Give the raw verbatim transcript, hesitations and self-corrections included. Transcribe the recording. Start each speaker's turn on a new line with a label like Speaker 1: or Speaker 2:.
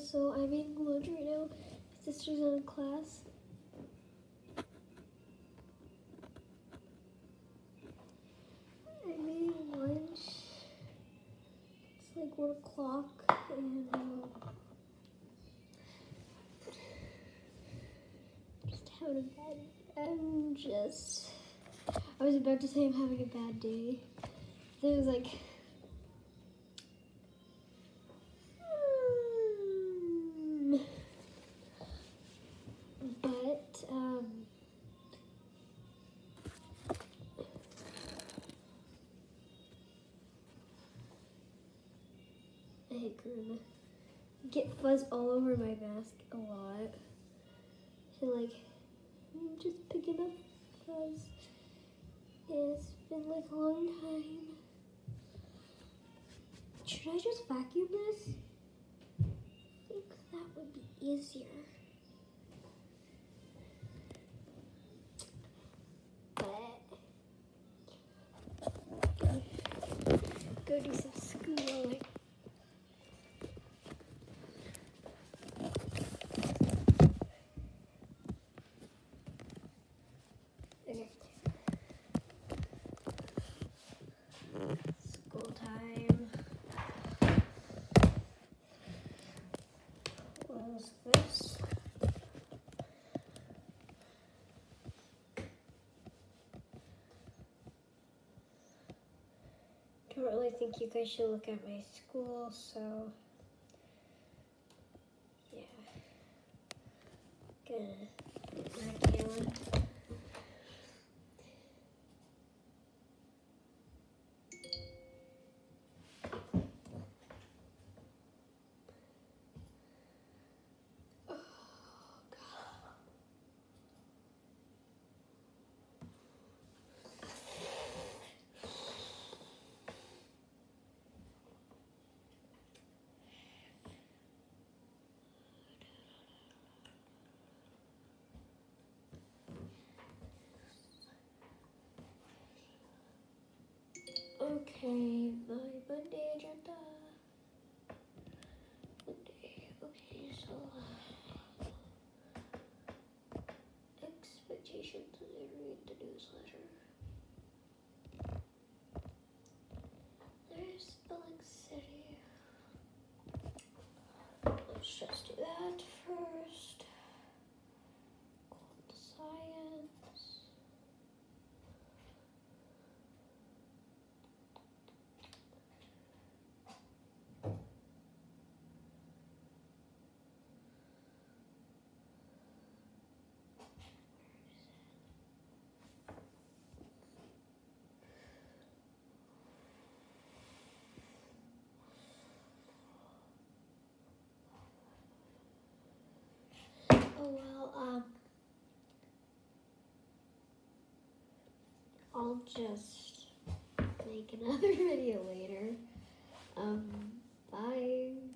Speaker 1: so I'm eating lunch right now. My sister's in class. I'm eating lunch. It's like one o'clock and um, just having a bad. I'm just. I was about to say I'm having a bad day. It was like. Mm, but um. I hate Corona. Get fuzz all over my mask a lot. So like, I'm just picking up fuzz. And it's been like a long time. Should I just vacuum this? I think that would be easier. But go do some schooling. Okay. School time. Close this. Don't really think you guys should look at my school, so yeah. Gonna put my camera. Okay, my Monday agenda. Monday, okay, so expectations and read the newsletter. There's Spelling City. Let's just do that first. Cold science. Oh well, um, I'll just make another video later. Um, bye.